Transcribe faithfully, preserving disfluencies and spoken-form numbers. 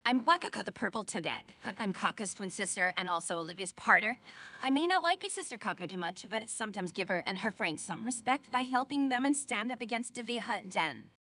I'm Wacoco the Purple Toadette. I'm Kaka's twin sister and also Olivia's partner. I may not like my sister Kaka too much, but sometimes give her and her friends some respect by helping them and stand up against Davia and Den.